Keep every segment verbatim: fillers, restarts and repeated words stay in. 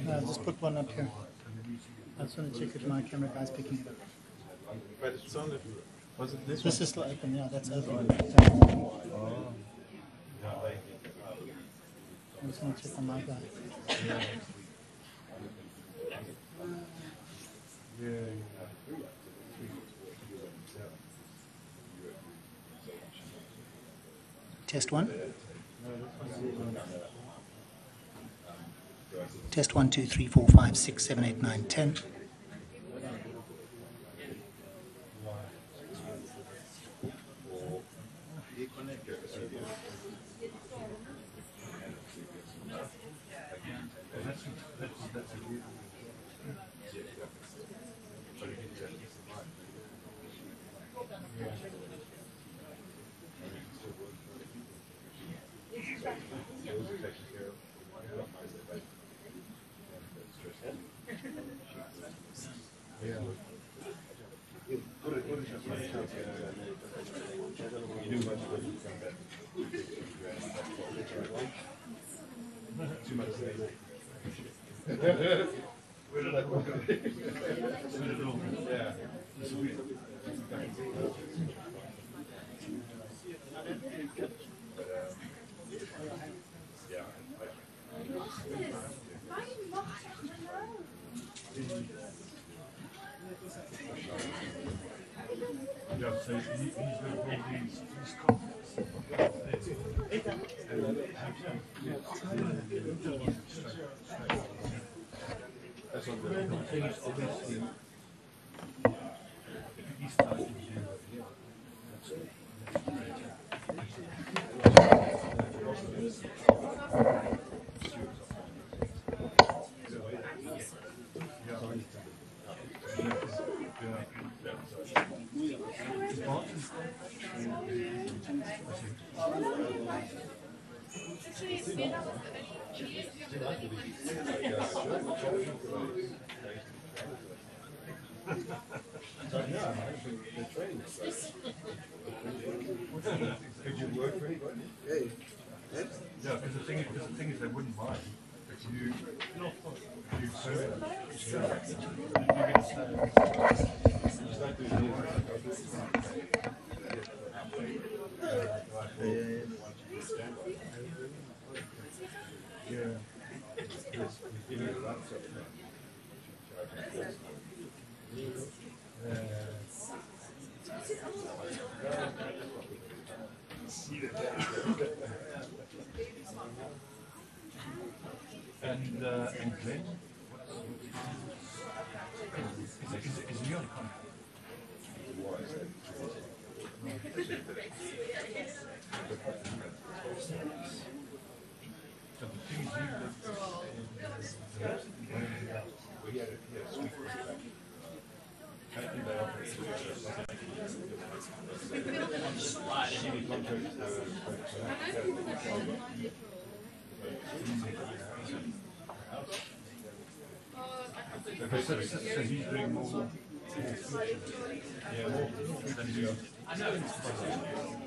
Uh, just put one up here. I just want to check if my camera guy's picking it up. But it sounded. Was it this? This one? is still open. Yeah, that's open. Oh. I just want to check on my guy. Yeah. Yeah. Test one. Test one, two, three, four, five, six, seven, eight, nine, ten. Yeah, so he, he's going to hold these, these conflicts. That's what the thing is, obviously, he's starting to do that here. Could you work for anybody? Hey. Yeah, because the thing is, because the thing is, they wouldn't mind if you, if you serve them. Yeah. You get started. Yeah. And uh, and Glenn, is, it, is, it, is he on contract? So the thing is, you live we had a sweet contract. Apparently they offer it Okay, so, so, so he's doing more, more fiction. Yeah, more than he I know it's possible.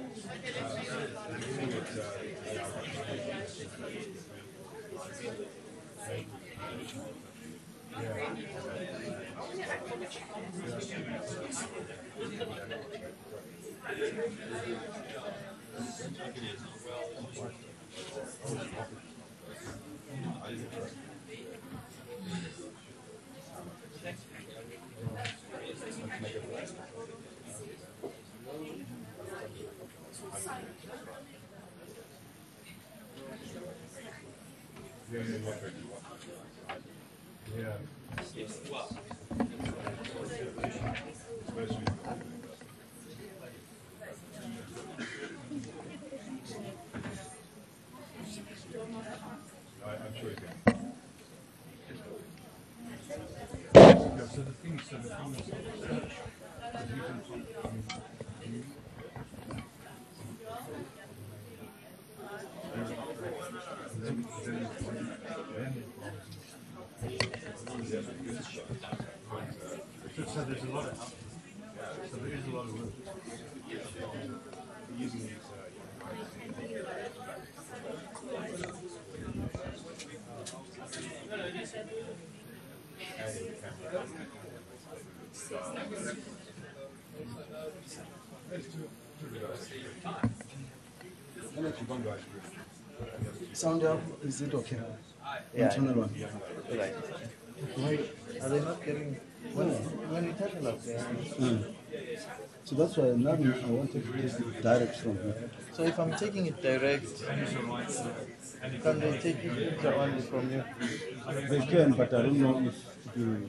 Yeah, yeah, yeah. Yeah. I, I'm sure you can. Yeah, so the thing is, so the thing is, that you can talk, I mean, you, then, then, then, so, so there's a lot of, so there is a lot of work. Using these, uh, Sound up, is it okay? Yeah. Internal one. Right. Why? Are they not giving? When, when we touch enough, they are. Mm. So that's why now I wanted to take it direct from here. So if I'm taking it direct, can they take it only from you? They can, but I don't know if it will.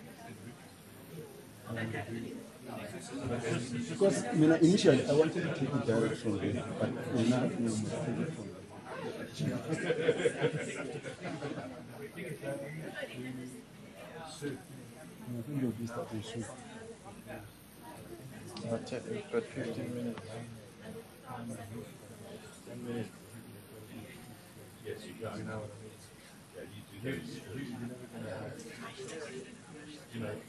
Because I mean, initially I wanted to take it direct from here, but now we must take it from here. I think you'll be starting soon. I'll check. We've got fifteen minutes. Yes, you go. You know what I mean? Yeah, you do this. You, you're never going to have, you know,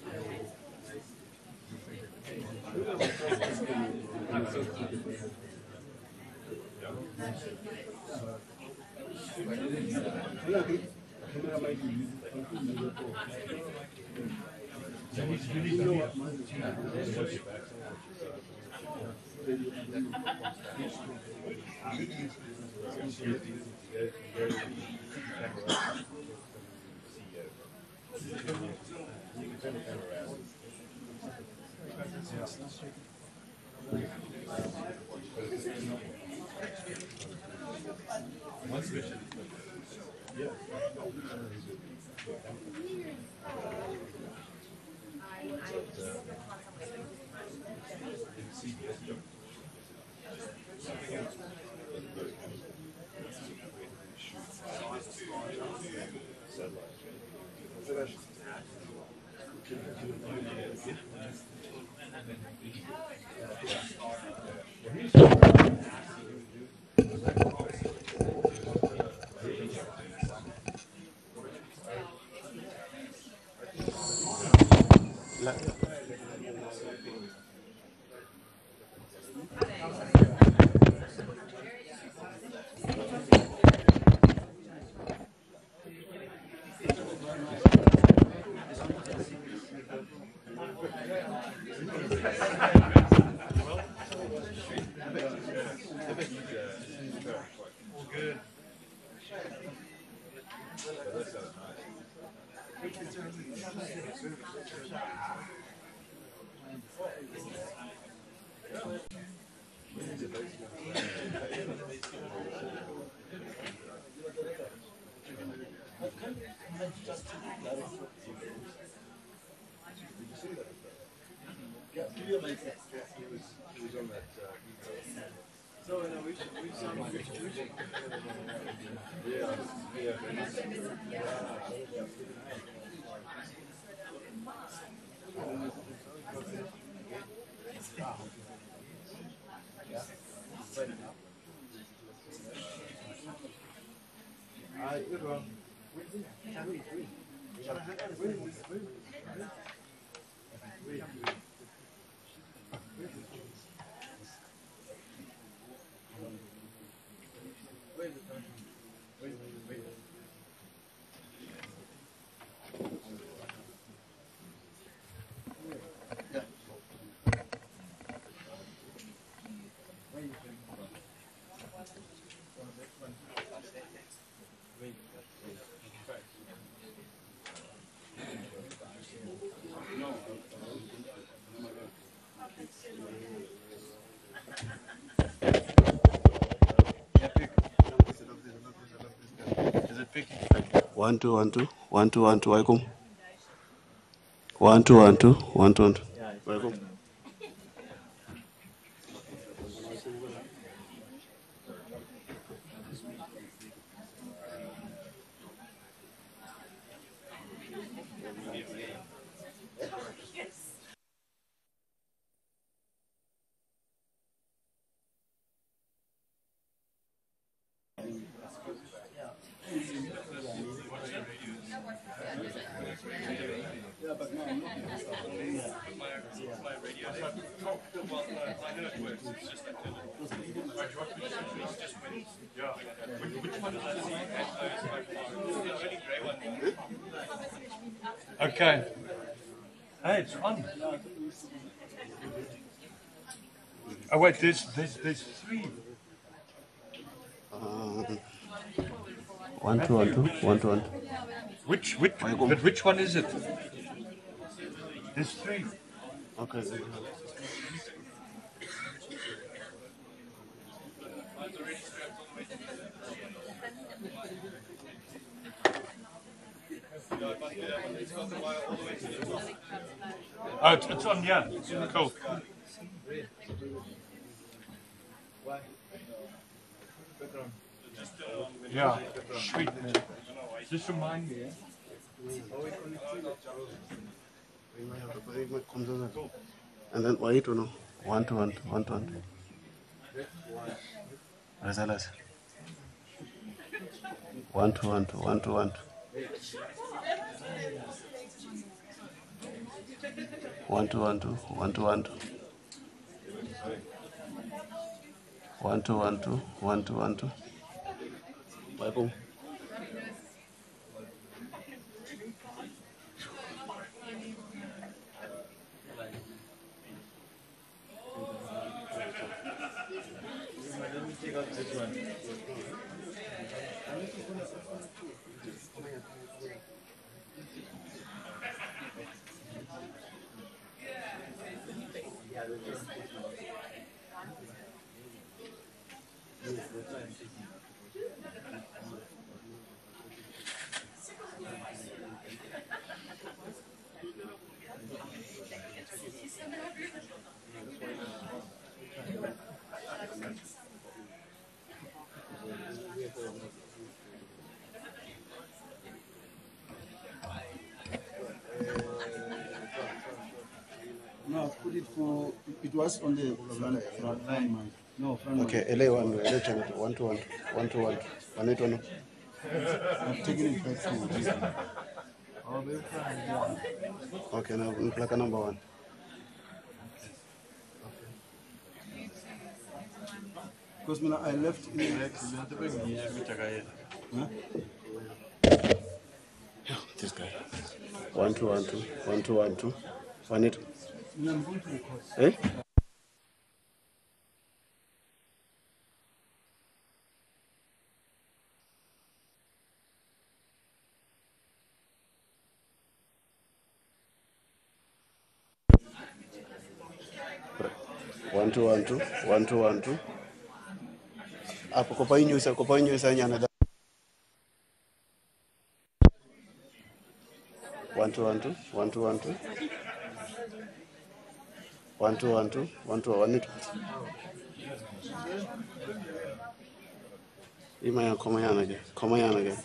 One two one two one two one two. Welcome. One two one two one two one two. Welcome. okay. Hey, it's on. Oh wait, there's there's there's three. Um, one, two, one, two, one, two, one. Which which but which one is it? There's three. Okay. Oh, it's, it's on, yeah. Cool. Yeah, sweet. Just remind me, eh? And then wait, you know, one, two, one, two, one, two, one, two. Rezalas. One, two, one, two, one, two, one, two. One, two, one, two, one, two, one, two. One, two, one, two, one, two, one, two. Welcome. No, I've put it for, it was on the front, front line, man. No, front Okay, L A one, L A channel, one, two, one, one, two, one, one, eight, one. I've taken it back to this one. Okay, now plaka number one. Because when I left in the huh? This guy. One, two, one, two, one, two, one, two. One, eight. No, I'm going to record. Eh? One, two, one, two, one, two, one, two. Apo kopa inyusa, kopa inyusa nyana da. One, two, one, two, one, two, one, two. One, two, one, two, one, two, one, eight. Ima ya koma yana ge, koma yana ge.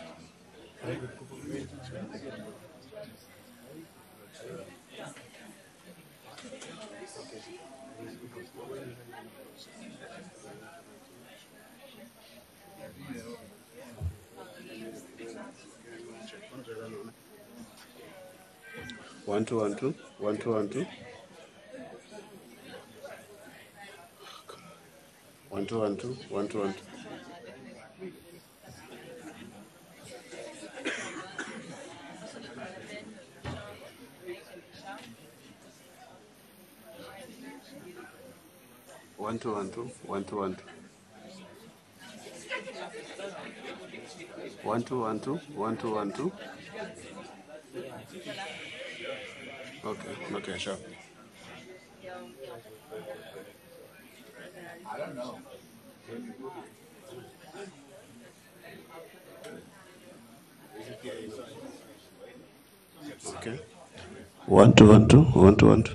One, two, one, two, one, two, one, two. One, two, one, two, one, two, one, two. One, two, one, two, one, two, one, two. One, two, one, two, one, two, one, two. Okay, okay, sure. I don't know. Okay. One, two, one, two, one, two, one, two.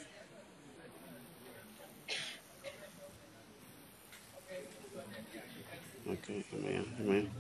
Okay, amen, amen.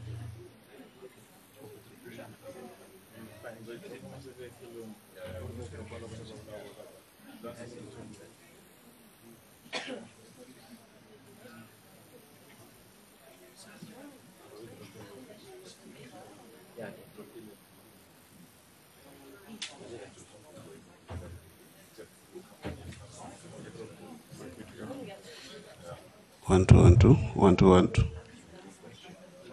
One, two, one, two, one, two, one, two.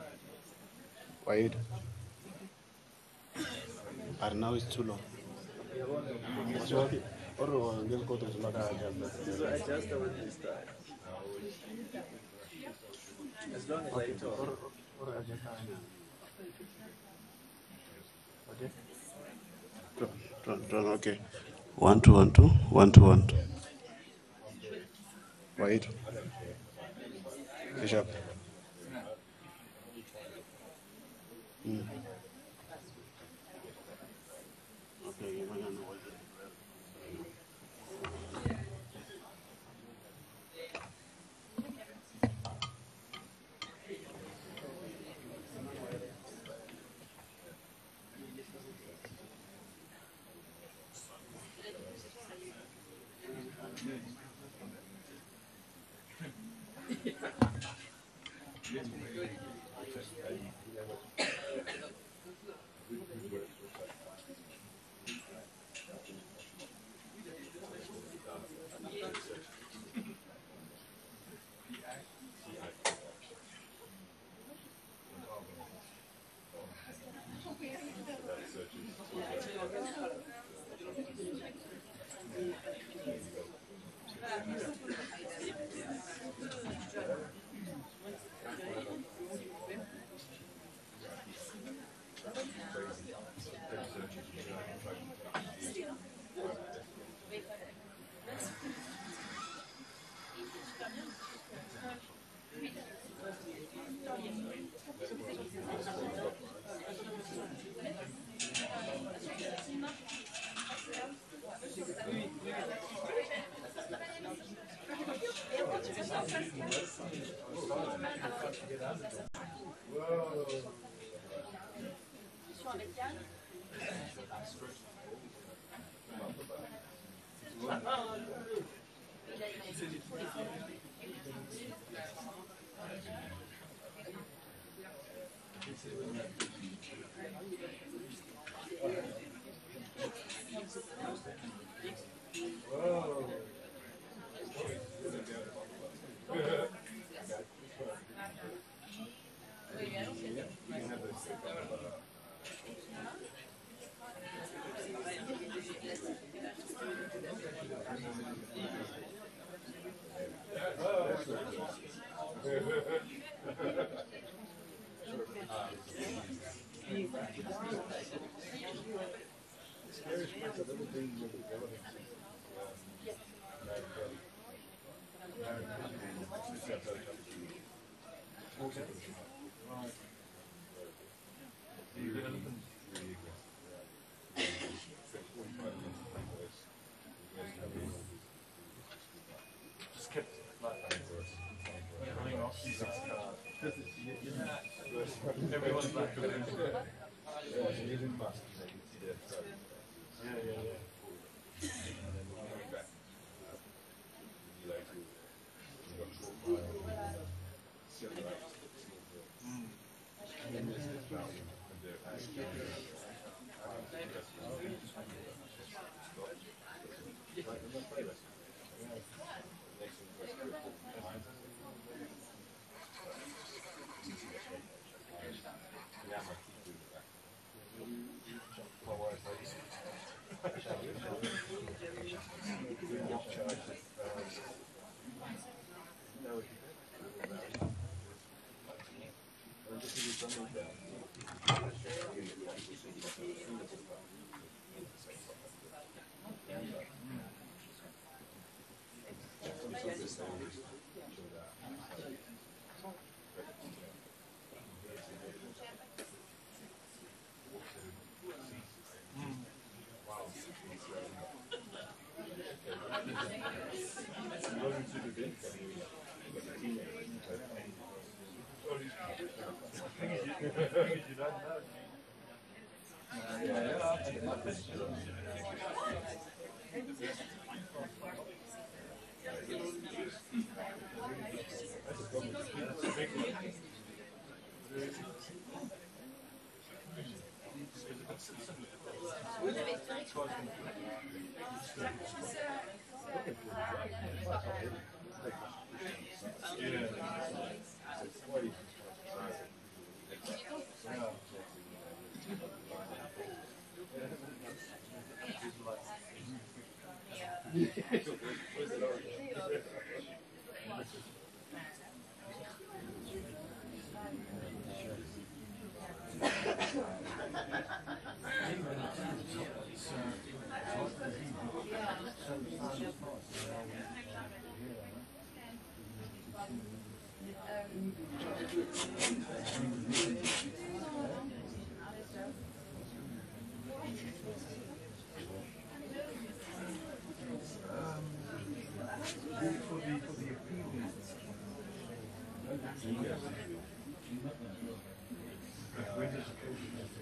Wide. And now it's too long. Or they'll go to the So adjust the with this time. As long as I talk. Okay. Turn, turn, turn, okay. One, two, one, two, one, two, one, two. Wait. Bishop. Mm. Okay, you might not know what it is. Just kept like running off six cards. Everyone's back to it. Yeah, yeah, yeah.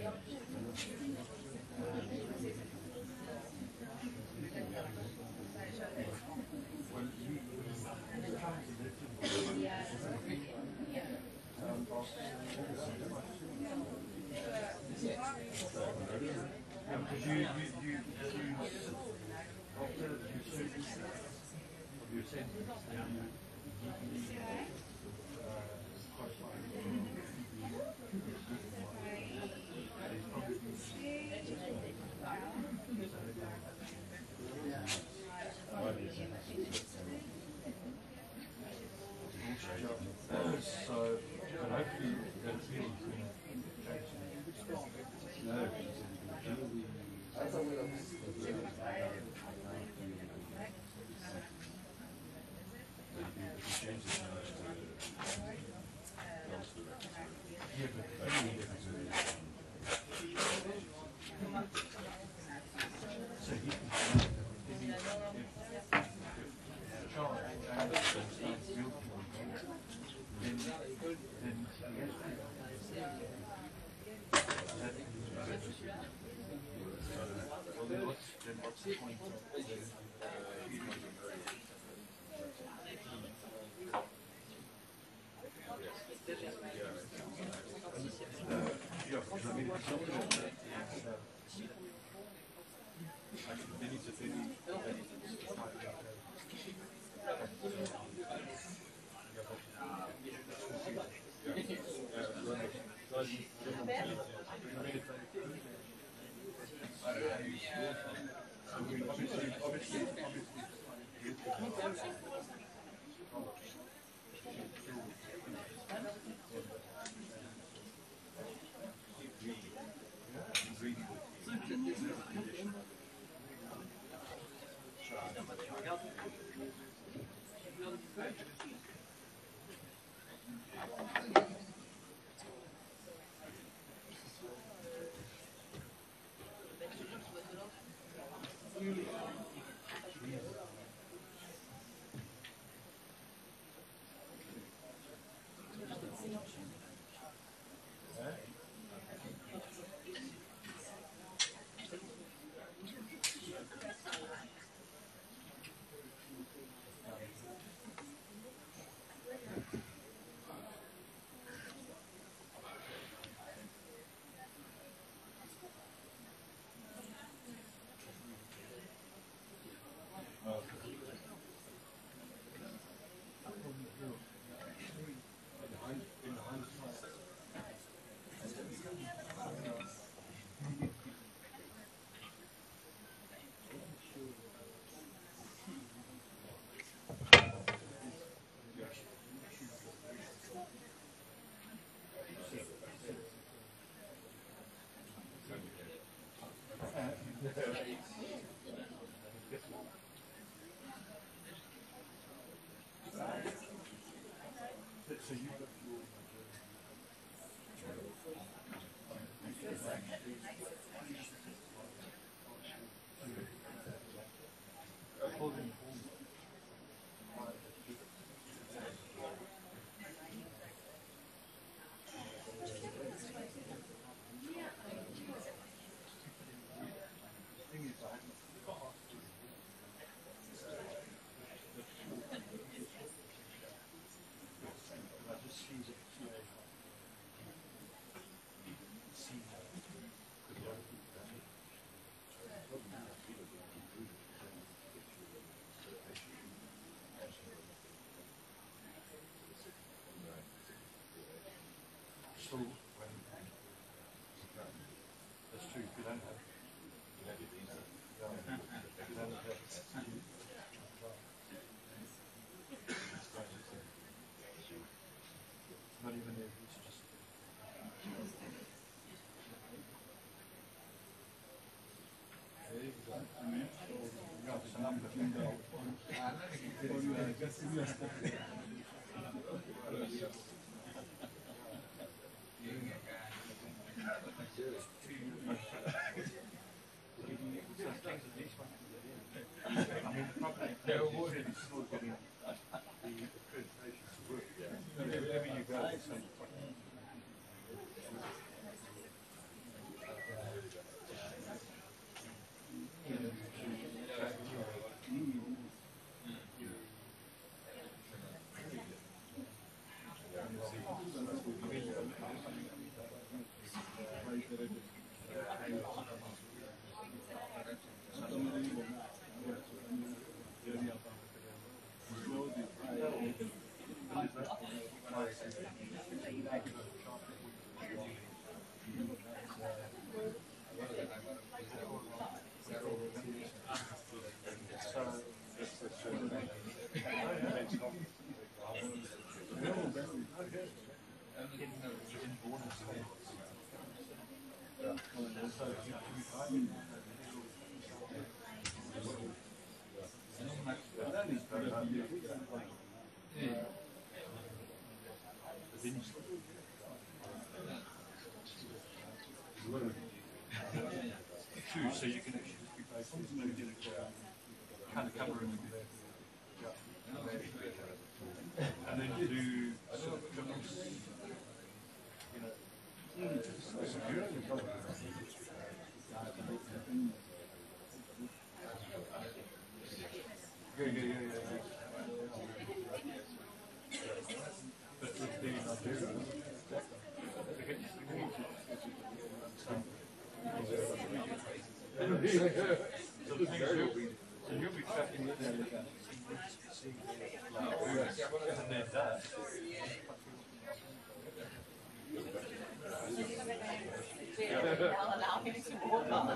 Because you, you, you, you, after you serve of your sentence, then you, uh, qualify for so, but hopefully that feeling's going to change. No. So you got your holding So when that's true, if you don't have you have it easy. Yeah. If you don't have it, not even if it's just yeah, it's a number. I mean, probably they're already still getting the accreditation to work. Wherever you go, it's some Two, so you can actually just be based kind of cover in the bed. And then you do sort of you know, security. Yeah, yeah, yeah, yeah. But with the Nigeria, so the thing is, you'll be, so you'll be tracking with them, and then that. Allow him to walk on.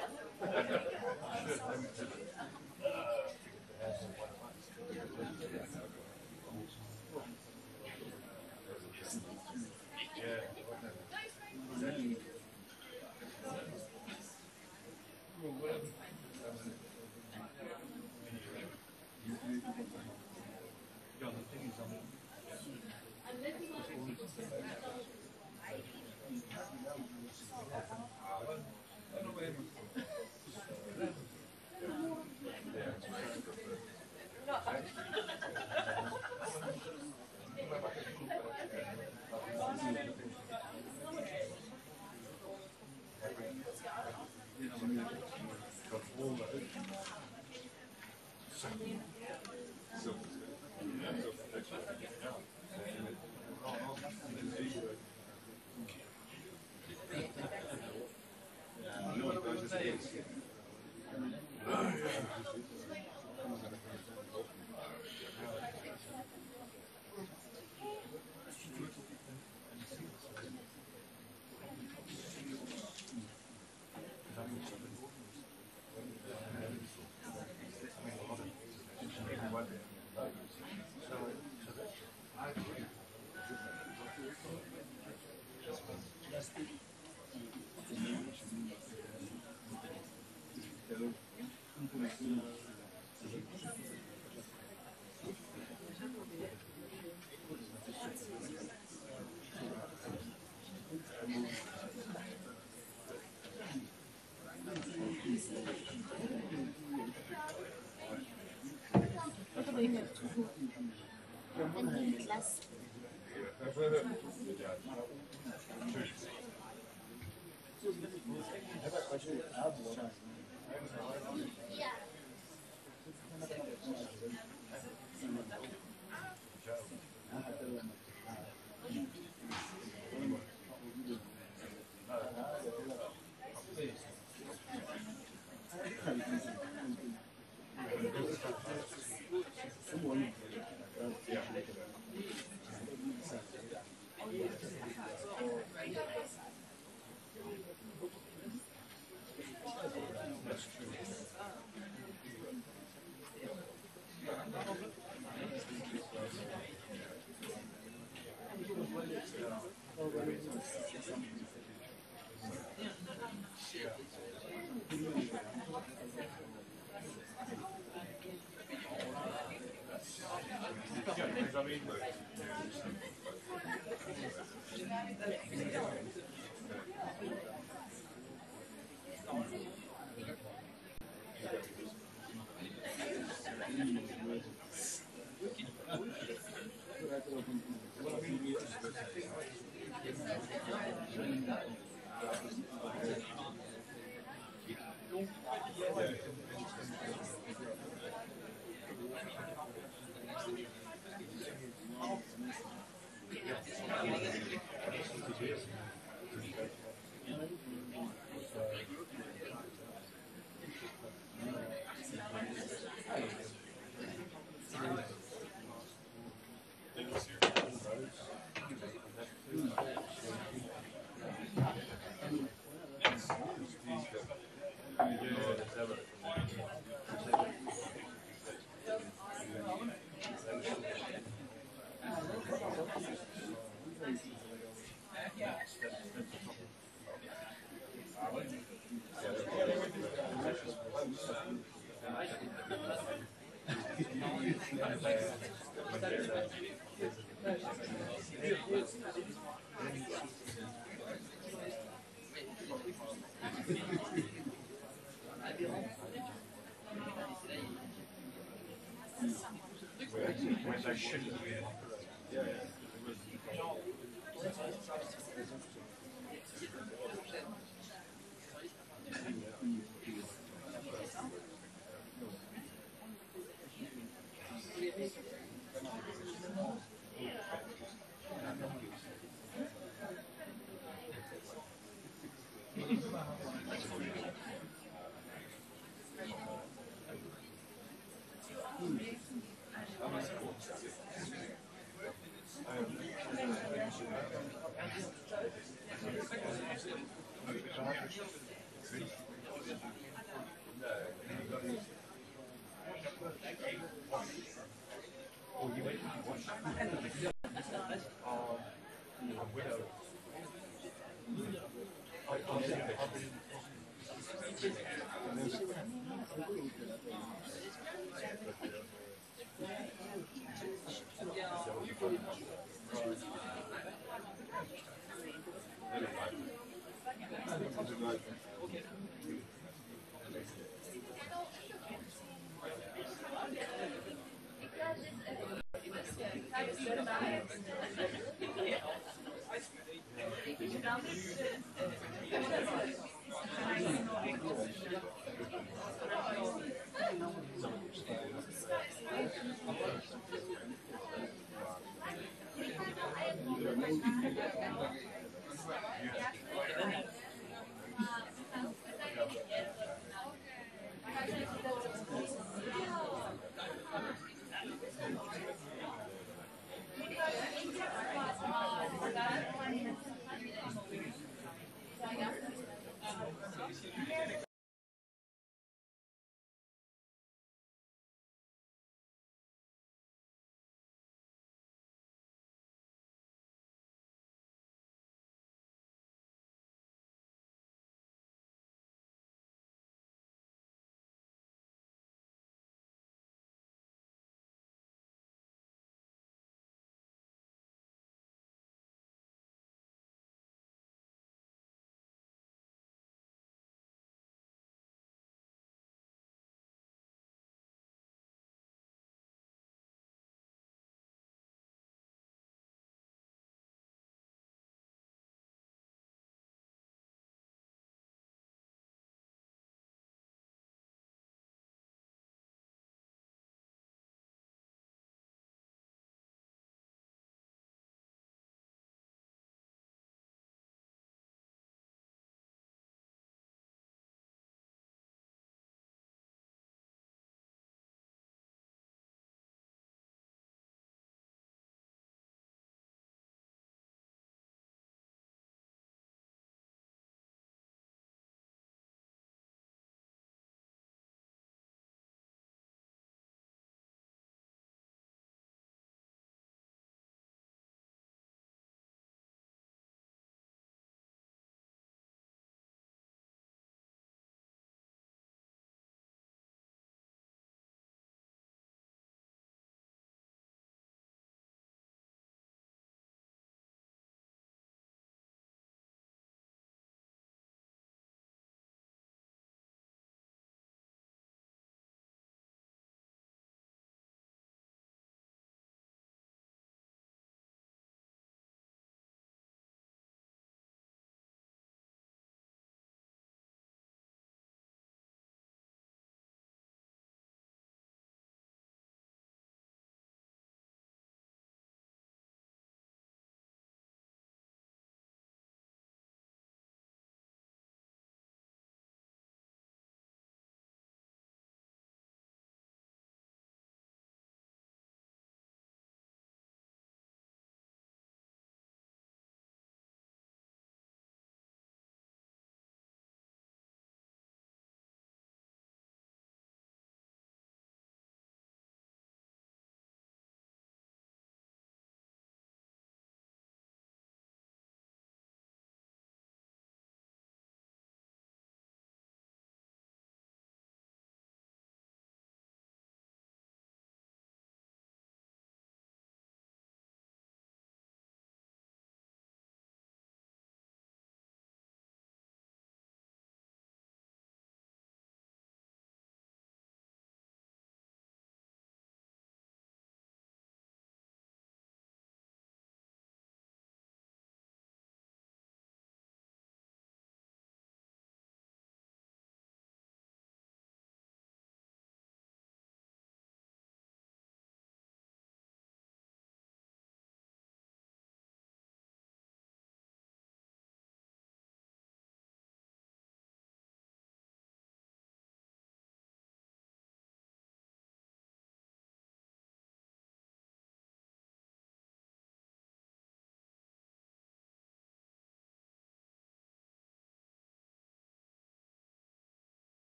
Class. shouldn't be an operator.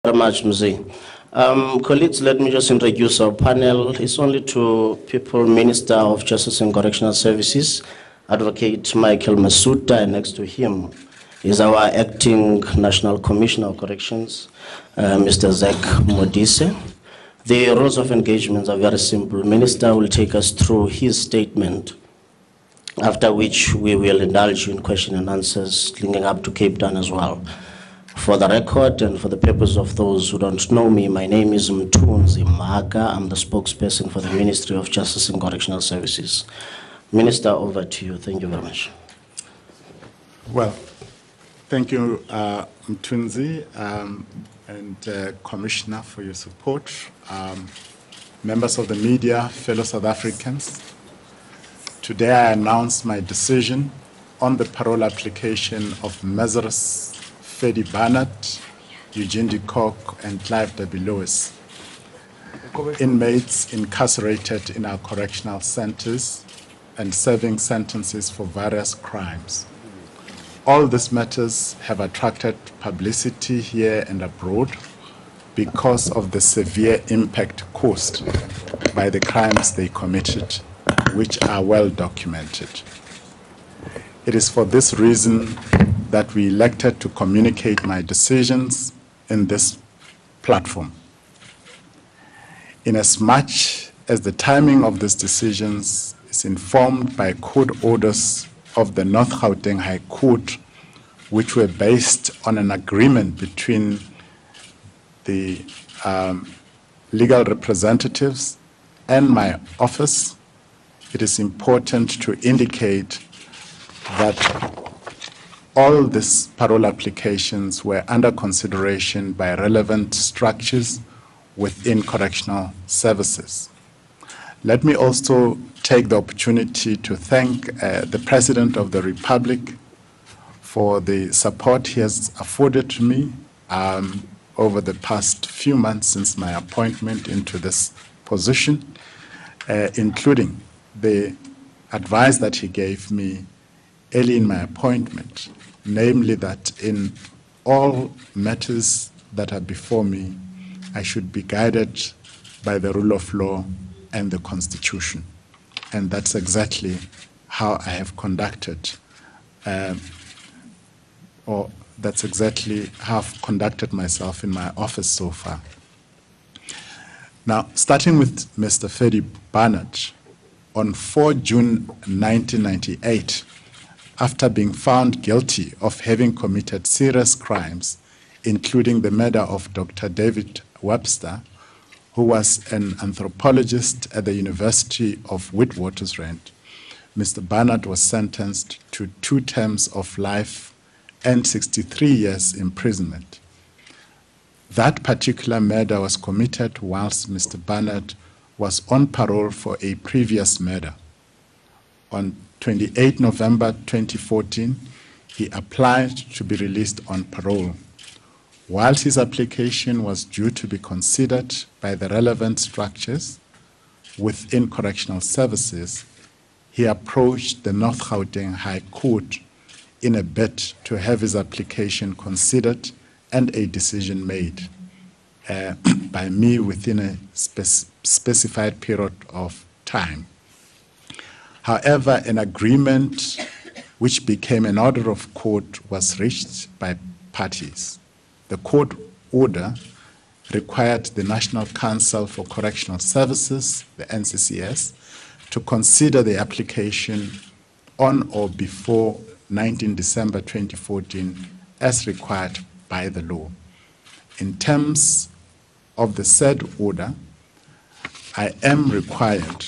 Very much, Mzee. Um, colleagues, let me just introduce our panel. It's only two people: Minister of Justice and Correctional Services, Advocate Michael Masutha, and next to him is our acting National Commissioner of Corrections, uh, Mister Zach Modise. The rules of engagement are very simple. Minister will take us through his statement, after which we will indulge in question and answers linking up to Cape Town as well. For the record and for the purpose of those who don't know me, my name is Mthunzi Maga. I'm the spokesperson for the Ministry of Justice and Correctional Services. Minister, over to you. Thank you very much. Well, thank you, uh, Mthunzi, um, and uh, Commissioner, for your support. Um, members of the media, fellow South Africans, today I announce my decision on the parole application of Measures Fedi Barnett, Eugene Kock, and Clive Lewis, inmates incarcerated in our correctional centers and serving sentences for various crimes. All these matters have attracted publicity here and abroad because of the severe impact caused by the crimes they committed, which are well documented. It is for this reason that we elected to communicate my decisions in this platform. Inasmuch as the timing of these decisions is informed by court orders of the North Gauteng High Court, which were based on an agreement between the um, legal representatives and my office, it is important to indicate that all these parole applications were under consideration by relevant structures within correctional services. Let me also take the opportunity to thank uh, the President of the Republic for the support he has afforded to me um, over the past few months since my appointment into this position, uh, including the advice that he gave me early in my appointment, namely that in all matters that are before me, I should be guided by the rule of law and the Constitution. And that's exactly how I have conducted, um, or that's exactly how I've conducted myself in my office so far. Now, starting with Mister Fedi Barnett, on the fourth of June nineteen ninety-eight, after being found guilty of having committed serious crimes, including the murder of Doctor David Webster, who was an anthropologist at the University of Witwatersrand, Mister Barnett was sentenced to two terms of life and sixty-three years imprisonment. That particular murder was committed whilst Mister Barnett was on parole for a previous murder. On the twenty-eighth of November twenty fourteen, he applied to be released on parole. Whilst his application was due to be considered by the relevant structures within correctional services, he approached the North Gauteng High Court in a bid to have his application considered and a decision made uh, by me within a spec specified period of time. However, an agreement which became an order of court was reached by parties. The court order required the National Council for Correctional Services, the N C C S, to consider the application on or before nineteenth December twenty fourteen as required by the law. In terms of the said order, I am required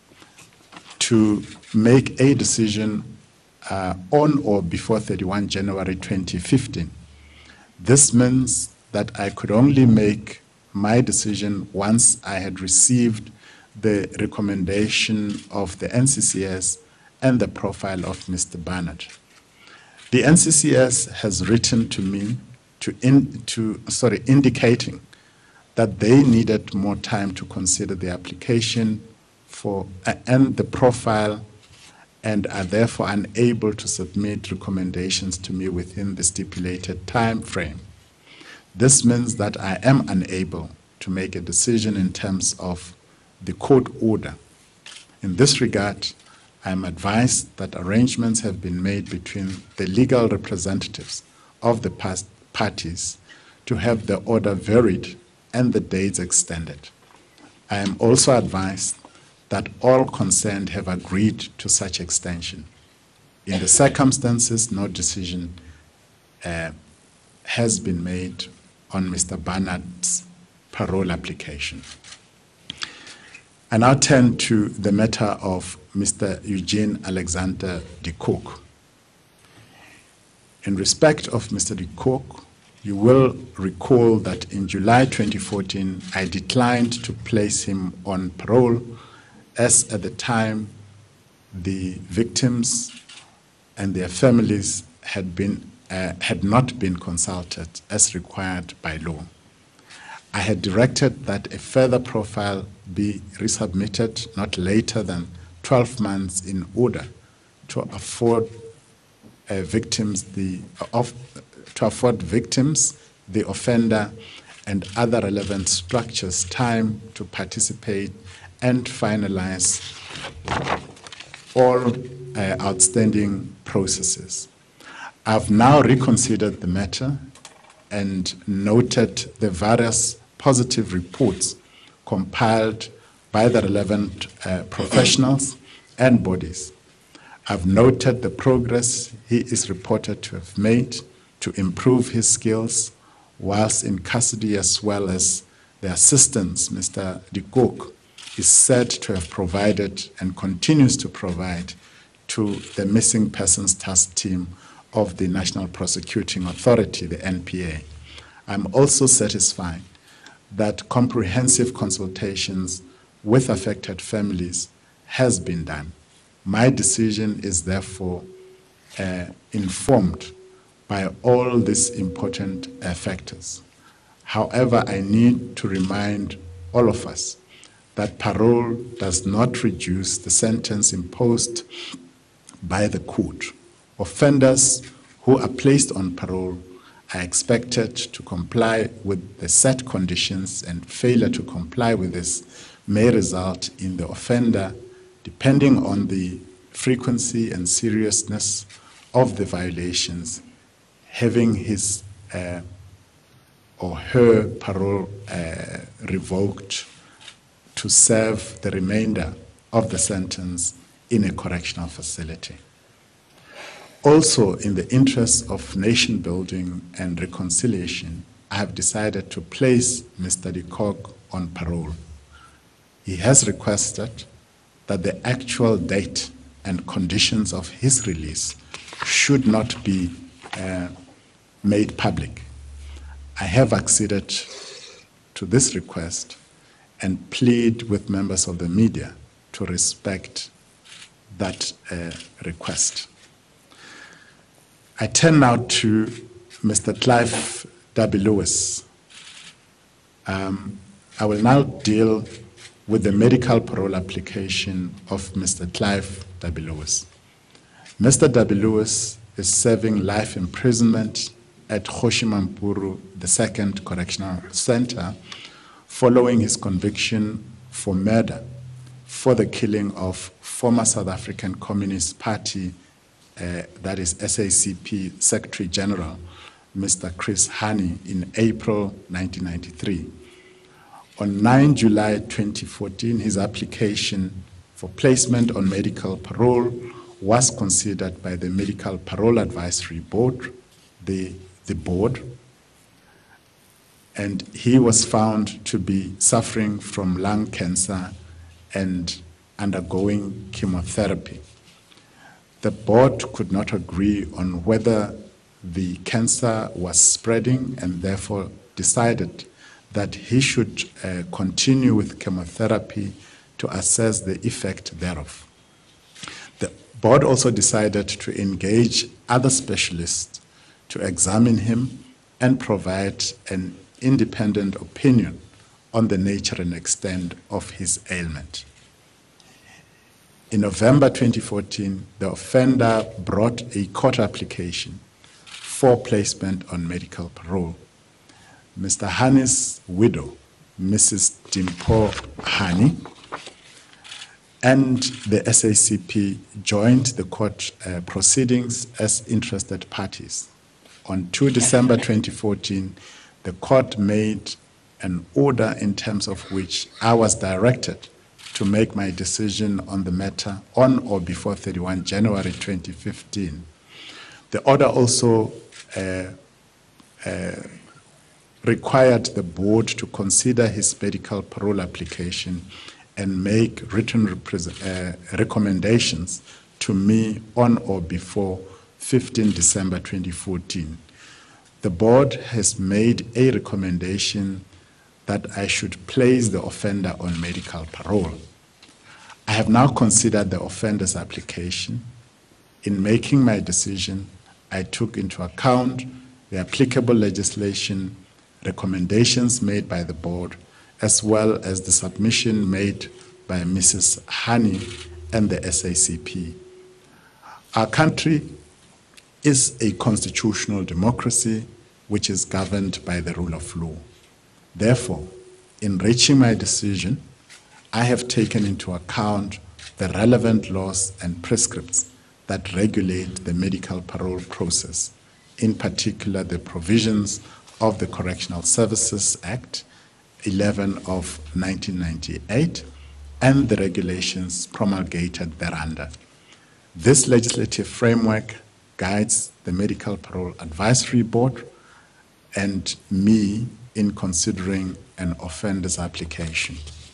to make a decision uh, on or before thirty-first of January twenty fifteen. This means that I could only make my decision once I had received the recommendation of the N C C S and the profile of Mister Barnett. The N C C S has written to me to, in, to sorry, indicating that they needed more time to consider the application for uh, and the profile, and are therefore unable to submit recommendations to me within the stipulated time frame. This means that I am unable to make a decision in terms of the court order. In this regard, I am advised that arrangements have been made between the legal representatives of the past parties to have the order varied and the dates extended. I am also advised that all concerned have agreed to such extension. In the circumstances, no decision uh, has been made on Mister Barnard's parole application. I now turn to the matter of Mister Eugene Alexander de Kock. In respect of Mister de Kock, you will recall that in July twenty fourteen, I declined to place him on parole, as at the time the victims and their families had been uh, had not been consulted as required by law. I had directed that a further profile be resubmitted not later than twelve months in order to afford uh, victims the uh, of to afford victims, the offender, and other relevant structures time to participate and finalize all uh, outstanding processes. I've now reconsidered the matter and noted the various positive reports compiled by the relevant uh, professionals and bodies. I've noted the progress he is reported to have made to improve his skills whilst in custody, as well as the assistance Mister de Kock is said to have provided and continues to provide to the Missing Persons Task Team of the National Prosecuting Authority, the N P A. I'm also satisfied that comprehensive consultations with affected families has been done. My decision is therefore uh, informed by all these important uh, factors. However, I need to remind all of us that parole does not reduce the sentence imposed by the court. Offenders who are placed on parole are expected to comply with the set conditions, and failure to comply with this may result in the offender, depending on the frequency and seriousness of the violations, having his uh, or her parole uh, revoked to serve the remainder of the sentence in a correctional facility. Also, in the interest of nation building and reconciliation, I have decided to place Mister de Kock on parole. He has requested that the actual date and conditions of his release should not be uh, made public. I have acceded to this request and plead with members of the media to respect that uh, request. I turn now to Mister Clive W. Lewis. Um, I will now deal with the medical parole application of Mister Clive W. Lewis. Mister W. Lewis is serving life imprisonment at Kgoshi-Mampuru, the Second Correctional Center, following his conviction for murder for the killing of former South African Communist Party, uh, that is S A C P Secretary General, Mister Chris Hani, in April nineteen ninety-three. On the ninth of July twenty fourteen, his application for placement on medical parole was considered by the Medical Parole Advisory Board, the, the board, and he was found to be suffering from lung cancer and undergoing chemotherapy. The board could not agree on whether the cancer was spreading, and therefore decided that he should uh, continue with chemotherapy to assess the effect thereof. The board also decided to engage other specialists to examine him and provide an independent opinion on the nature and extent of his ailment. In November twenty fourteen, the offender brought a court application for placement on medical parole. Mister Hani's widow, Missus Dimpo Hani, and the S A C P joined the court uh, proceedings as interested parties. On the second of December twenty fourteen, the court made an order in terms of which I was directed to make my decision on the matter on or before thirty-first of January twenty fifteen. The order also uh, uh, required the board to consider his medical parole application and make written uh, recommendations to me on or before fifteenth of December twenty fourteen. The board has made a recommendation that I should place the offender on medical parole. I have now considered the offender's application. In making my decision, I took into account the applicable legislation, recommendations made by the board, as well as the submission made by Missus Hani and the S A C P. Our country is a constitutional democracy which is governed by the rule of law. Therefore, in reaching my decision, I have taken into account the relevant laws and prescripts that regulate the medical parole process, in particular the provisions of the Correctional Services Act eleven of nineteen ninety-eight and the regulations promulgated thereunder. This legislative framework guides the Medical Parole Advisory Board and me in considering an offender's application.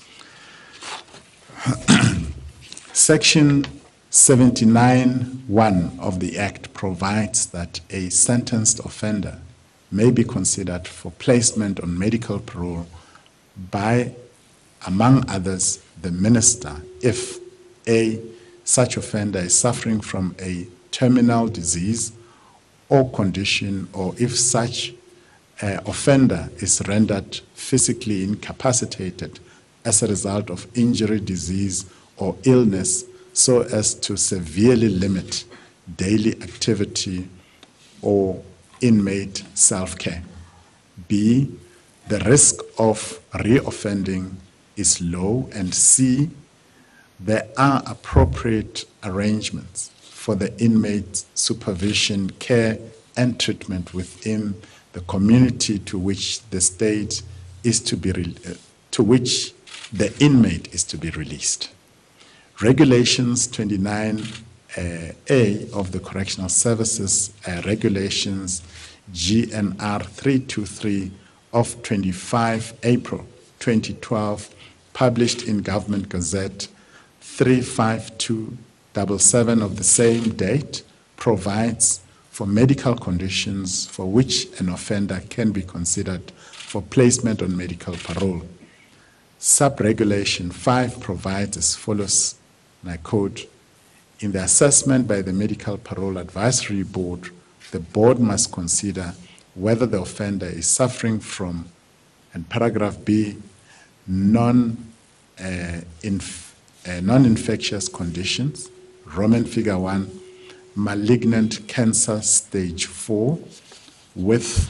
Section seventy-nine one of the Act provides that a sentenced offender may be considered for placement on medical parole by, among others, the minister if A, such offender is suffering from a terminal disease or condition, or if such uh, offender is rendered physically incapacitated as a result of injury, disease, or illness so as to severely limit daily activity or inmate self-care. B, the risk of reoffending is low, and C, there are appropriate arrangements for the inmate's supervision, care, and treatment within the community to which the state is to be re- uh, to which the inmate is to be released. Regulations twenty-nine A of the Correctional Services uh, Regulations G N R three twenty-three of twenty-fifth of April twenty twelve, published in Government Gazette three five two seven seven of the same date, provides for medical conditions for which an offender can be considered for placement on medical parole. Sub-regulation five provides as follows, and I quote, in the assessment by the Medical Parole Advisory Board, the board must consider whether the offender is suffering from, and paragraph B, non, uh, inf, uh, non-infectious conditions, Roman figure one, malignant cancer stage four, with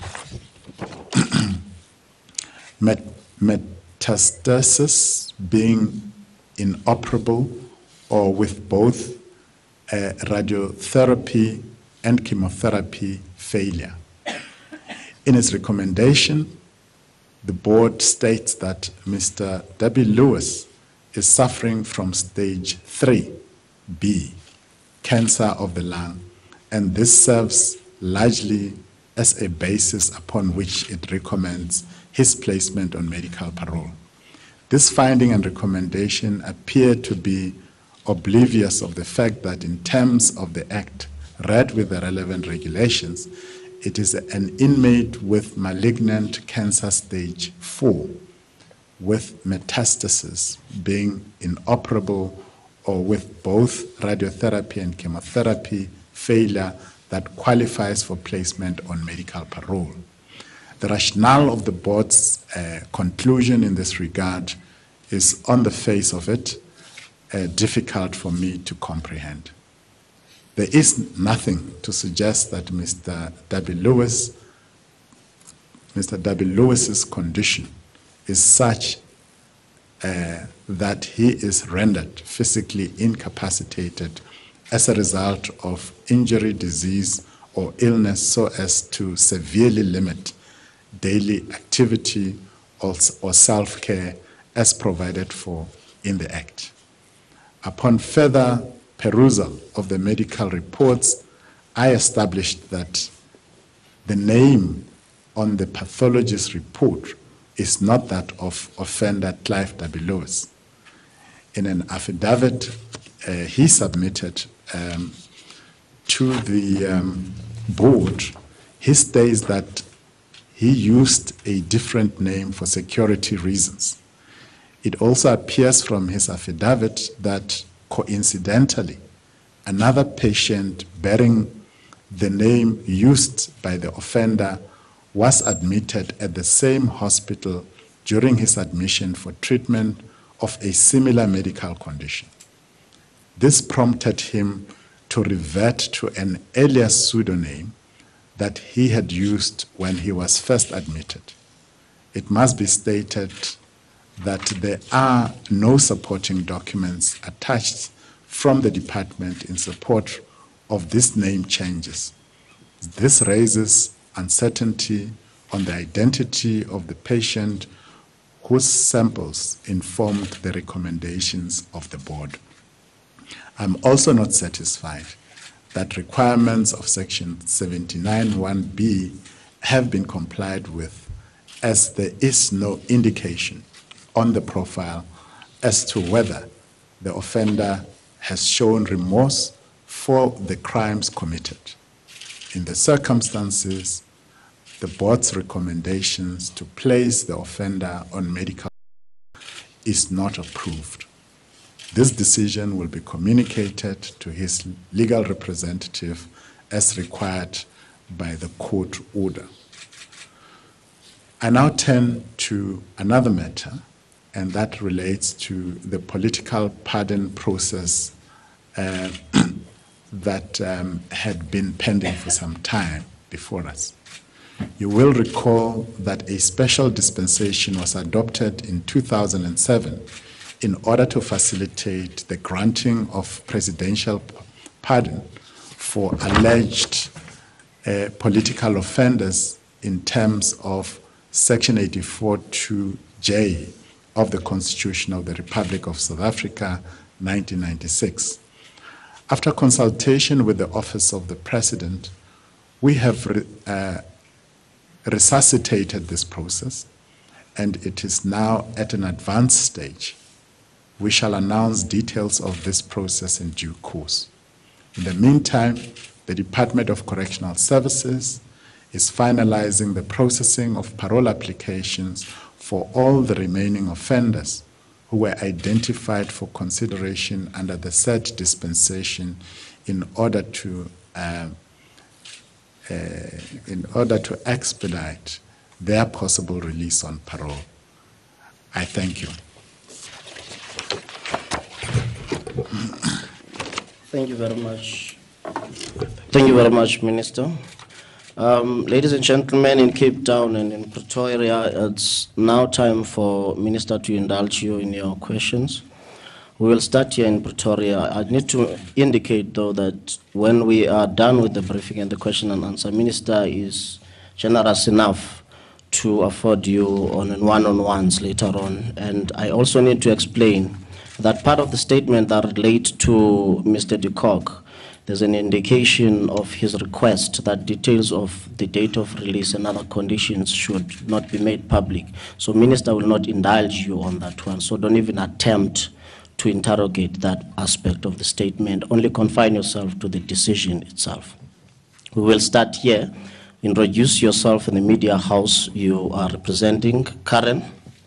met, metastasis being inoperable, or with both uh, radiotherapy and chemotherapy failure. In its recommendation, the board states that Mister W. Lewis is suffering from stage three B, cancer of the lung, and this serves largely as a basis upon which it recommends his placement on medical parole. This finding and recommendation appear to be oblivious of the fact that in terms of the Act, read with the relevant regulations, it is an inmate with malignant cancer stage four, with metastasis being inoperable, or with both radiotherapy and chemotherapy failure, that qualifies for placement on medical parole. The rationale of the board's uh, conclusion in this regard is, on the face of it, uh, difficult for me to comprehend. There is nothing to suggest that Mister W. Lewis Mister W. Lewis's condition is such uh, that he is rendered physically incapacitated as a result of injury, disease, or illness so as to severely limit daily activity or, or self-care as provided for in the Act. Upon further perusal of the medical reports, I established that the name on the pathologist's report is not that of offender Clive W. Lewis. In an affidavit uh, he submitted um, to the um, board, he states that he used a different name for security reasons. It also appears from his affidavit that coincidentally, another patient bearing the name used by the offender was admitted at the same hospital during his admission for treatment of a similar medical condition. This prompted him to revert to an earlier pseudonym that he had used when he was first admitted. It must be stated that there are no supporting documents attached from the department in support of these name changes. This raises uncertainty on the identity of the patient whose samples informed the recommendations of the board. I'm also not satisfied that requirements of Section seventy-nine one B have been complied with, as there is no indication on the profile as to whether the offender has shown remorse for the crimes committed. In the circumstances, the board's recommendations to place the offender on medical is not approved. This decision will be communicated to his legal representative as required by the court order. I now turn to another matter, and that relates to the political pardon process uh, that um, had been pending for some time before us. You will recall that a special dispensation was adopted in two thousand seven in order to facilitate the granting of presidential pardon for alleged uh, political offenders in terms of Section eighty-four two J of the Constitution of the Republic of South Africa, nineteen ninety-six. After consultation with the Office of the President, we have re, uh, resuscitated this process, and it is now at an advanced stage. We shall announce details of this process in due course. In the meantime, the Department of Correctional Services is finalizing the processing of parole applications for all the remaining offenders who were identified for consideration under the said dispensation in order to uh, uh, in order to expedite their possible release on parole. I thank you. Thank you very much. Thank you very much, Minister. Um, ladies and gentlemen, in Cape Town and in Pretoria, it's now time for Minister to indulge you in your questions. We will start here in Pretoria. I need to indicate, though, that when we are done with the briefing and the question and answer, Minister is generous enough to afford you on one-on-ones later on. And I also need to explain that part of the statement that relates to Mister de Kock, there's an indication of his request that details of the date of release and other conditions should not be made public. So Minister will not indulge you on that one. So don't even attempt to interrogate that aspect of the statement. Only confine yourself to the decision itself. We will start here. Introduce yourself in the media house you are representing. Karen.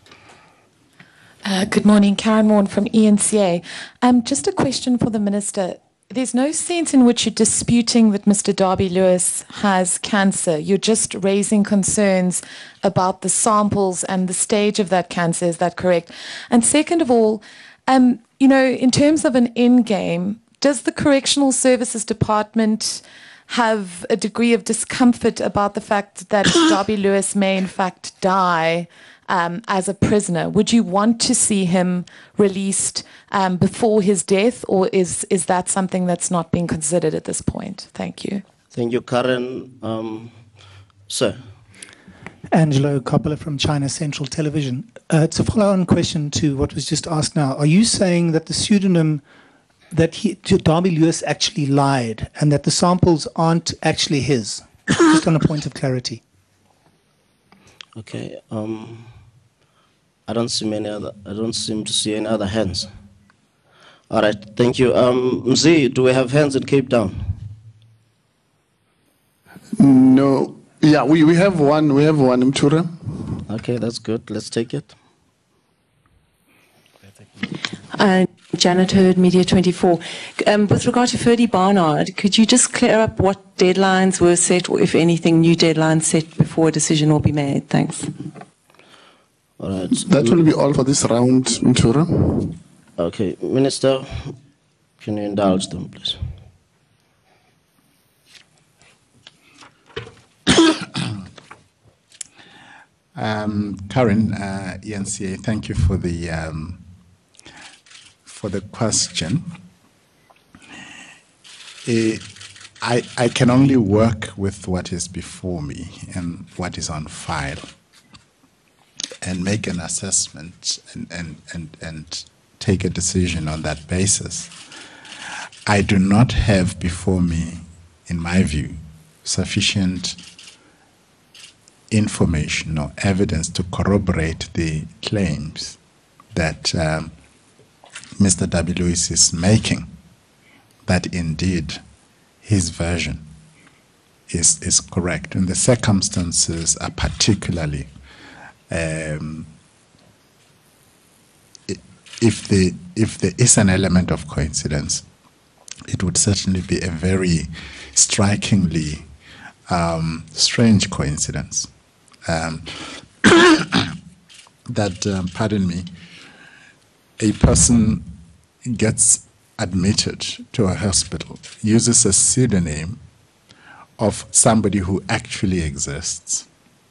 Uh, good morning, Karen Warren from E N C A. Um, just a question for the Minister. There's no sense in which you're disputing that Mister Darby Lewis has cancer. You're just raising concerns about the samples and the stage of that cancer. Is that correct? And second of all, um, you know, in terms of an end game, does the Correctional Services Department have a degree of discomfort about the fact that Darby Lewis may in fact die um, as a prisoner. Would you want to see him released um, before his death, or is, is that something that's not being considered at this point? Thank you. Thank you, Karen. Um, sir. Angelo Coppola from China Central Television. Uh, it's a follow-on question to what was just asked now. Are you saying that the pseudonym that he, Darby Lewis actually lied and that the samples aren't actually his? Just on a point of clarity. Okay. Um, I don't see many other. I don't seem to see any other hands. All right. Thank you. Um, Mzi, do we have hands in Cape Town? No. Yeah, we, we have one. We have one, Mtura. Okay, that's good. Let's take it. Uh, Janet Hurd, Media twenty-four. Um, with regard to Ferdy Barnard, could you just clear up what deadlines were set, or if anything, new deadlines set before a decision will be made? Thanks. All right. That will be all for this round, Mtura. Okay, Minister, can you indulge them, please? Um, Karen, uh, E N C A, thank you for the um, for the question. Uh, I I can only work with what is before me and what is on file, and make an assessment and and and, and take a decision on that basis. I do not have before me, in my view, sufficient information or evidence to corroborate the claims that um, Mister W. Lewis is making, that indeed his version is, is correct. And the circumstances are particularly, um, if, the, if there is an element of coincidence, it would certainly be a very strikingly um, strange coincidence. Um, that, um, pardon me, a person gets admitted to a hospital, uses a pseudonym of somebody who actually exists,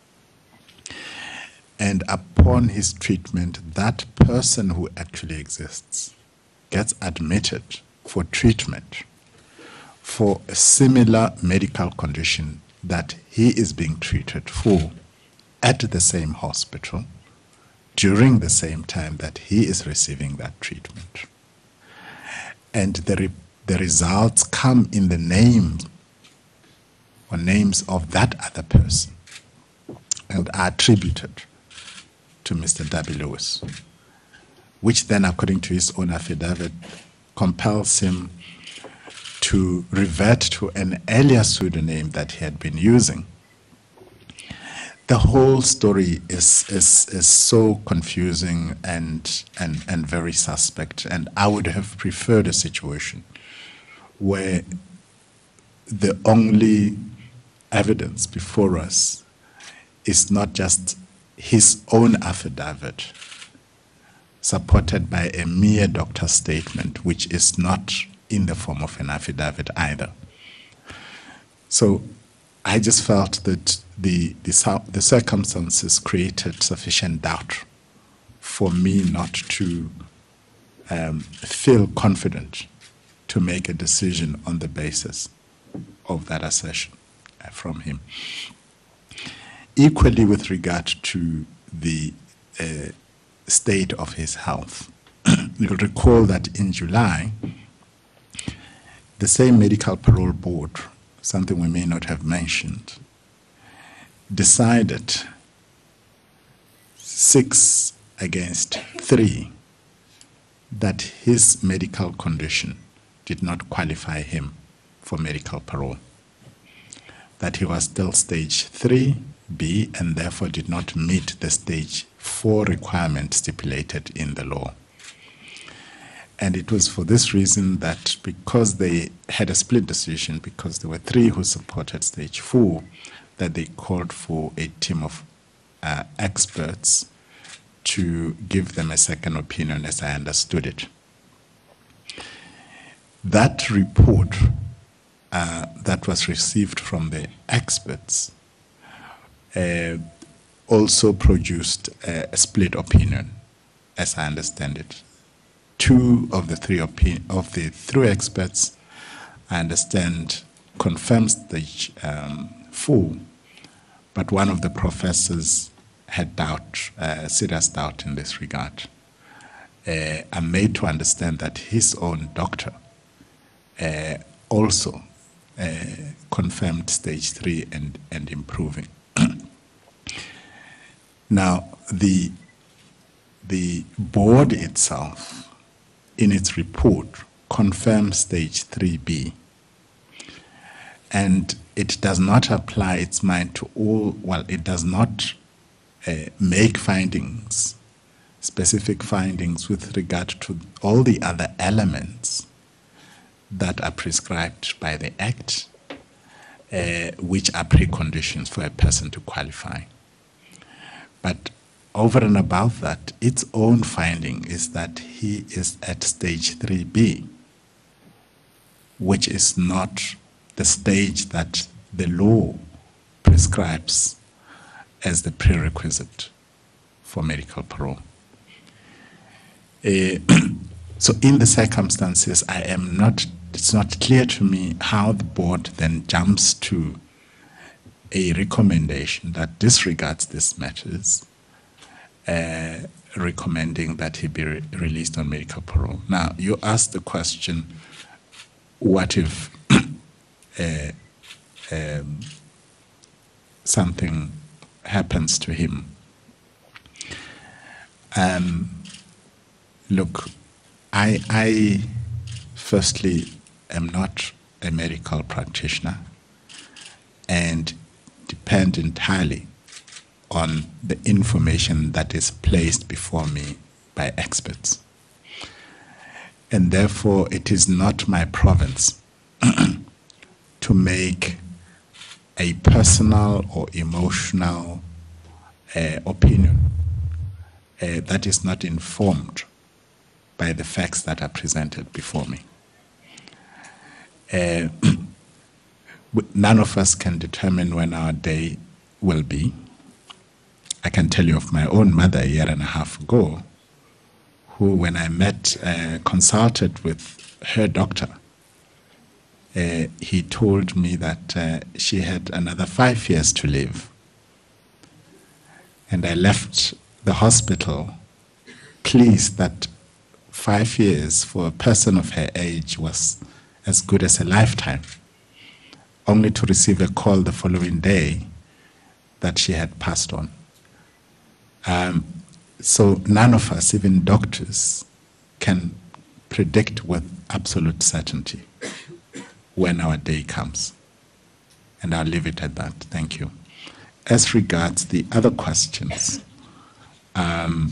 and upon his treatment, that person who actually exists gets admitted for treatment for a similar medical condition that he is being treated for at the same hospital during the same time that he is receiving that treatment. And the, re the results come in the name or names of that other person and are attributed to Mister W. Lewis, which then, according to his own affidavit, compels him to revert to an earlier pseudonym that he had been using. The whole story is, is, is so confusing and, and, and very suspect, and I would have preferred a situation where the only evidence before us is not just his own affidavit, supported by a mere doctor's statement, which is not in the form of an affidavit either. So I just felt that the, the, the circumstances created sufficient doubt for me not to um, feel confident to make a decision on the basis of that assertion uh, from him. Equally with regard to the uh, state of his health, you'll recall that in July, the same medical parole board, something we may not have mentioned, decided six against three that his medical condition did not qualify him for medical parole, that he was still stage three B and therefore did not meet the stage four requirement stipulated in the law. And it was for this reason that, because they had a split decision, because there were three who supported stage four, that they called for a team of uh, experts to give them a second opinion, as I understood it. That report uh, that was received from the experts uh, also produced a, a split opinion, as I understand it. Two of the three opi- of the three experts, I understand, confirmed stage um, four, but one of the professors had doubt, uh, serious doubt in this regard. Uh, I'm made to understand that his own doctor uh, also uh, confirmed stage three and, and improving. Now, the, the board itself, in its report, confirmed stage three B. And it does not apply its mind to all, well, it does not uh, make findings, specific findings with regard to all the other elements that are prescribed by the Act, uh, which are preconditions for a person to qualify. But over and above that, its own finding is that he is at stage three B, which is not the stage that the law prescribes as the prerequisite for medical parole. Uh, so in the circumstances, I am not, it's not clear to me how the board then jumps to a recommendation that disregards these matters, uh, recommending that he be re- released on medical parole. Now, you asked the question, what if uh, um, something happens to him? Um, look, I, I firstly am not a medical practitioner and depend entirely on the information that is placed before me by experts. And therefore, it is not my province to make a personal or emotional uh, opinion uh, that is not informed by the facts that are presented before me. Uh, none of us can determine when our day will be. I can tell you of my own mother a year and a half ago, who, when I met, uh, consulted with her doctor, uh, he told me that uh, she had another five years to live. And I left the hospital pleased that five years for a person of her age was as good as a lifetime, only to receive a call the following day that she had passed on. Um, so none of us, even doctors, can predict with absolute certainty when our day comes. And I'll leave it at that. Thank you. As regards the other questions, um,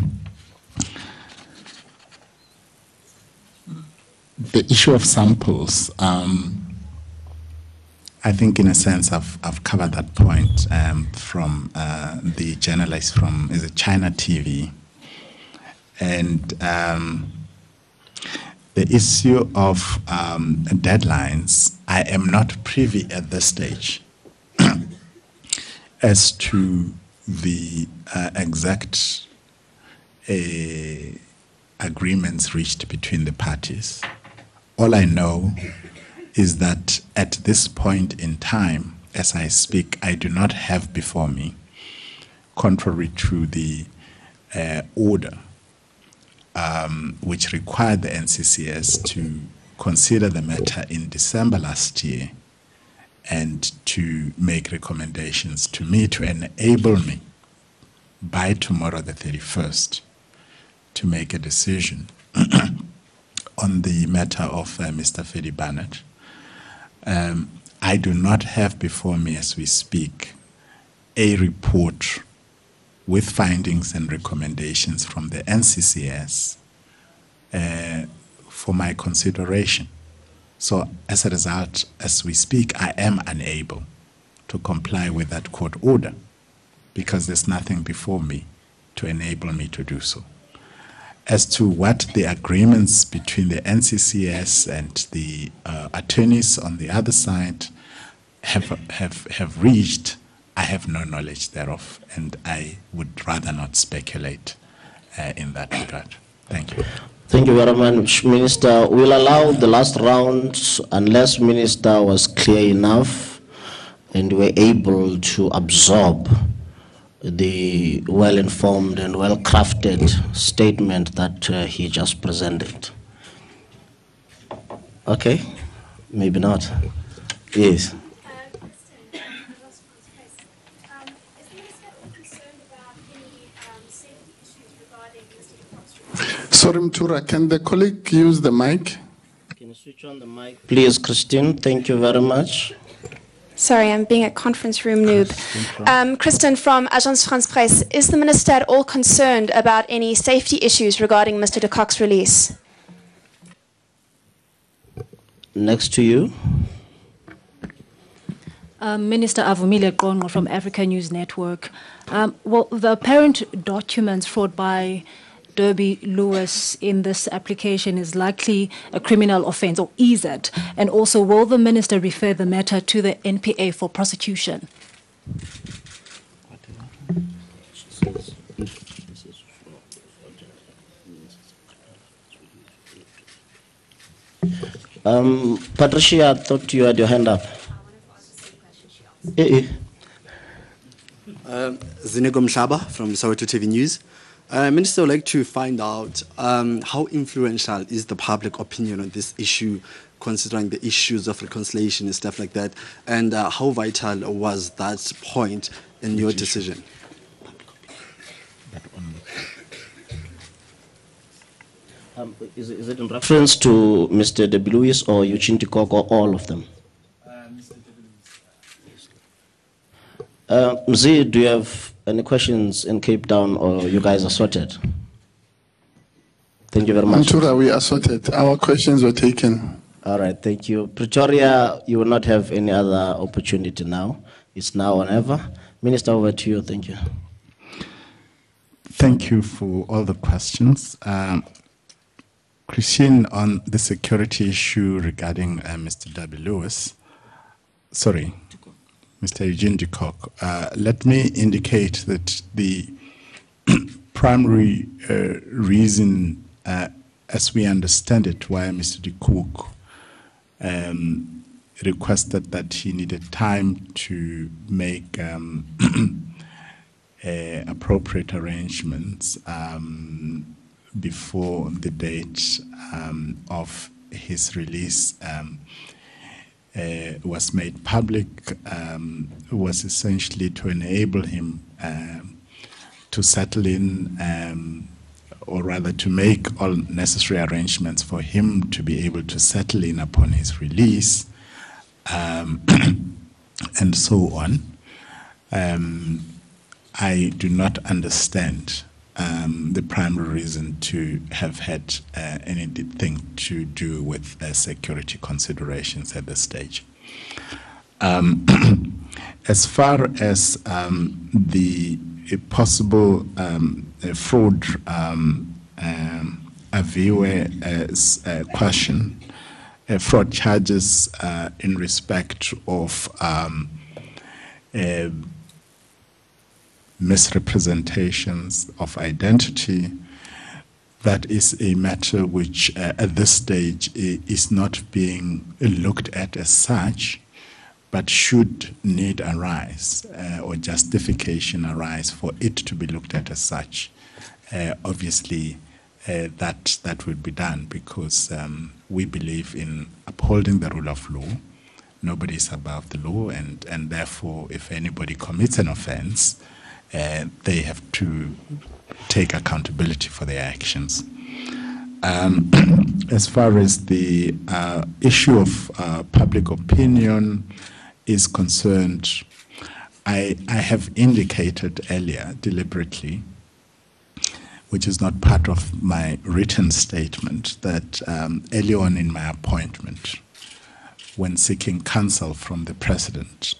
the issue of samples, um, I think in a sense I've, I've covered that point um, from uh, the journalist from is it China T V. And um, the issue of um, deadlines, I am not privy at this stage as to the uh, exact uh, agreements reached between the parties. All I know is that at this point in time, as I speak, I do not have before me, contrary to the uh, order um, which required the N C C S to consider the matter in December last year and to make recommendations to me to enable me by tomorrow the thirty-first to make a decision on the matter of uh, Mister Fedi Barnett. Um, I do not have before me as we speak a report with findings and recommendations from the N C C S uh, for my consideration. So as a result, as we speak, I am unable to comply with that court order because there's nothing before me to enable me to do so. as to what the agreements between the N C C S and the uh, attorneys on the other side have, have, have reached, I have no knowledge thereof, and I would rather not speculate uh, in that regard. Thank you. Thank you very much, Minister. We'll allow the last round unless Minister was clear enough and were able to absorb the well-informed and well-crafted statement that uh, he just presented. Okay, maybe not. Yes. Sorry, Mtura, can the colleague use the mic? Can you switch on the mic, please, Christine? Thank you very much. Sorry, I'm being a conference room noob. Um, Kristen from Agence France-Presse, is the Minister at all concerned about any safety issues regarding Mister de Kock's release? Next to you. Um, Minister Avumile Qonqo from Africa News Network. Um, well, the apparent documents fraud by Derby Lewis in this application is likely a criminal offence, or is it? And also, will the Minister refer the matter to the N P A for prosecution? Um, Patricia, I thought you had your hand up. Eh, eh. Uh, Zinigo Mshaba from Soweto T V News. Uh, Minister, I would like to find out um, how influential is the public opinion on this issue, considering the issues of reconciliation and stuff like that, and uh, how vital was that point in your decision? Um, is, is it in reference to Mister De Lewis or Eugene Kock or all of them? Uh, Mister De Uh, Mzi, do you have any questions in Cape Town, or you guys are sorted? Thank you very much. Mtura, we are sorted. Our questions were taken. All right, thank you. Pretoria, you will not have any other opportunity now. It's now or never. Minister, over to you. Thank you. Thank you for all the questions. Um, Christine, on the security issue regarding uh, Mister W. Lewis, sorry, Mister Eugene de Kock, uh, let me indicate that the primary uh, reason, uh, as we understand it, why Mister de Kock um, requested that he needed time to make um, uh, appropriate arrangements um, before the date um, of his release um, Uh, was made public, um, was essentially to enable him um, to settle in, um, or rather to make all necessary arrangements for him to be able to settle in upon his release, um, and so on. Um, I do not understand um, the primary reason to have had uh, anything to do with uh, security considerations at this stage. Um, as far as um, the uh, possible um, uh, fraud um, um, Aviwe uh, uh, question, uh, fraud charges uh, in respect of um, uh, misrepresentations of identity, that is a matter which uh, at this stage is not being looked at as such, but should need arise uh, or justification arise for it to be looked at as such. Uh, obviously, uh, that, that will be done because um, we believe in upholding the rule of law. Nobody is above the law, and, and therefore, if anybody commits an offense, Uh, they have to take accountability for their actions. Um, as far as the uh, issue of uh, public opinion is concerned, I, I have indicated earlier deliberately, which is not part of my written statement, that um, early on in my appointment, when seeking counsel from the President,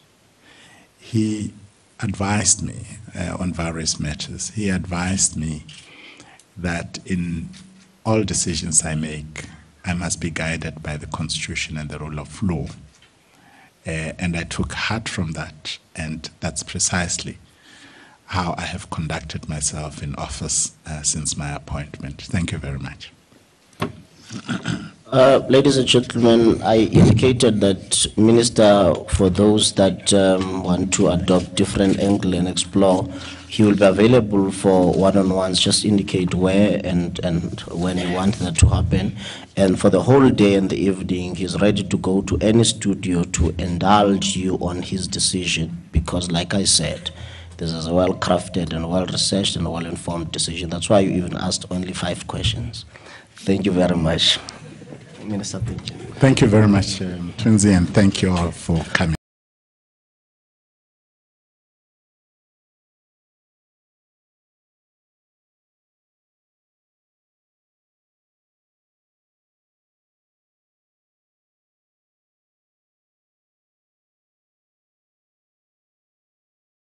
he advised me uh, on various matters. He advised me that in all decisions I make, I must be guided by the Constitution and the rule of law. Uh, and I took heart from that, and that's precisely how I have conducted myself in office uh, since my appointment. Thank you very much. Uh, ladies and gentlemen, I indicated that Minister, for those that um, want to adopt different angle and explore, he will be available for one-on-ones. Just indicate where and, and when you want that to happen. And for the whole day and the evening, he's ready to go to any studio to indulge you on his decision. Because like I said, this is a well-crafted and well-researched and well-informed decision. That's why you even asked only five questions. Thank you very much. Minister, thank you. Thank you very much, um, Twinsie, and thank you all for coming.